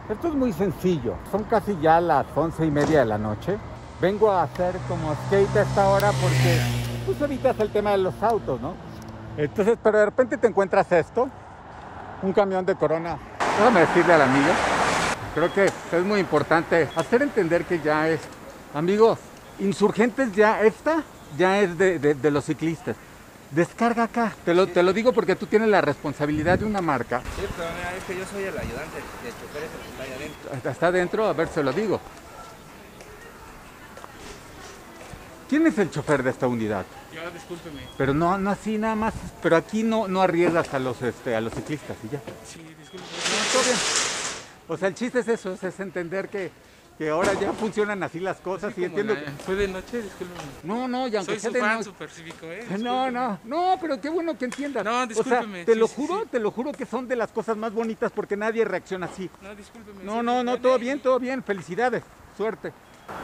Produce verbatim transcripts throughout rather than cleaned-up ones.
Esto es muy sencillo. Son casi ya las once y media de la noche. Vengo a hacer como skate a esta hora porque pues evitas el tema de los autos, ¿no? Entonces, pero de repente te encuentras esto, un camión de Corona. Déjame decirle a la amiga, creo que es muy importante hacer entender que ya es, amigos, Insurgentes ya, esta ya es de, de, de los ciclistas. Descarga acá, te lo, te lo digo porque tú tienes la responsabilidad de una marca. Sí, pero mira, es que yo soy el ayudante de chofer, es el que está ahí adentro. ¿Está adentro? A ver, se lo digo. ¿Quién es el chofer de esta unidad? Yo, discúlpeme. Pero no, no así nada más, pero aquí no, no arriesgas a los, este, a los ciclistas y ya. Sí, discúlpeme. No, todo bien. O sea, el chiste es eso, es, es entender que, que ahora ya funcionan así las cosas Sí, y entiendo. la, fue de noche, discúlpeme. No, no, y aunque Soy sea su de fan noche. super cívico, ¿eh? No, Discúlpeme. no, no, pero qué bueno que entiendas. No, discúlpeme. O sea, te sí, lo sí, juro, sí. te lo juro que son de las cosas más bonitas porque nadie reacciona así. No, discúlpeme. No, sí, no, no, dale. todo bien, todo bien, felicidades, suerte.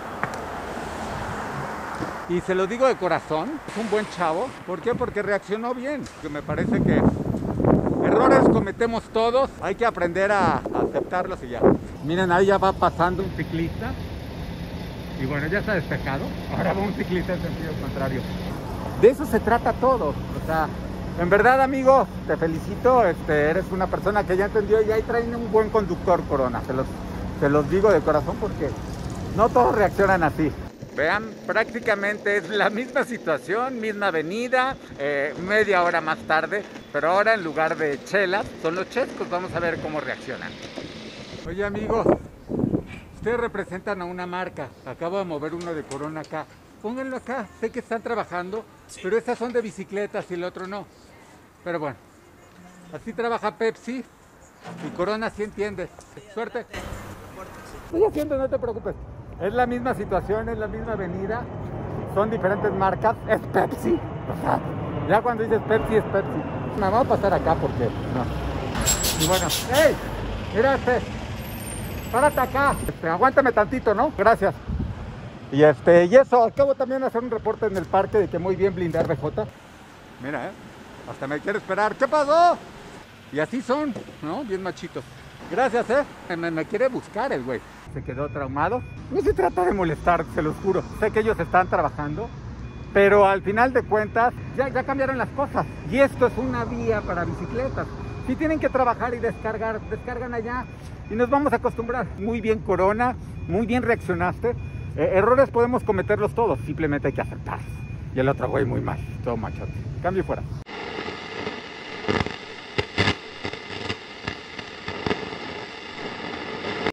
Y se lo digo de corazón, es un buen chavo. ¿Por qué? Porque reaccionó bien. Que me parece que errores cometemos todos, hay que aprender a, a aceptarlos y ya. Miren, ahí ya va pasando un ciclista. Y bueno, ya está despejado. Ahora va un ciclista en sentido contrario. De eso se trata todo. O sea, en verdad, amigo, te felicito. Este, eres una persona que ya entendió y ahí traen un buen conductor, Corona. Se los, se los digo de corazón porque no todos reaccionan así. Vean, prácticamente es la misma situación, misma avenida, eh, media hora más tarde, pero ahora en lugar de chelas, son los chescos. Vamos a ver cómo reaccionan. Oye, amigos, ustedes representan a una marca. Acabo de mover uno de Corona acá. Pónganlo acá. Sé que están trabajando, pero estas son de bicicletas y el otro no. Pero bueno, así trabaja Pepsi y Corona sí entiende. Suerte. Estoy haciendo, no te preocupes. Es la misma situación, es la misma avenida, son diferentes marcas, es Pepsi. O sea, ya cuando dices Pepsi es Pepsi. Me voy a pasar acá porque no. Y bueno, ¡hey! Mira este, párate acá, este, aguántame tantito, ¿no? Gracias. Y este, y eso, acabo también de hacer un reporte en el parque de que muy bien blindar B J. Mira, eh, hasta me quiere esperar. ¿Qué pasó? Y así son, ¿no? Bien machitos. Gracias, eh. Me, me quiere buscar el güey. Se quedó traumado. No se trata de molestar, se los juro. Sé que ellos están trabajando, pero al final de cuentas ya, ya cambiaron las cosas. Y esto es una vía para bicicletas. Si tienen que trabajar y descargar, descargan allá y nos vamos a acostumbrar. Muy bien, Corona, muy bien reaccionaste. Eh, errores podemos cometerlos todos, simplemente hay que aceptarlos. Y el otro güey muy mal, todo machote. Cambio y fuera.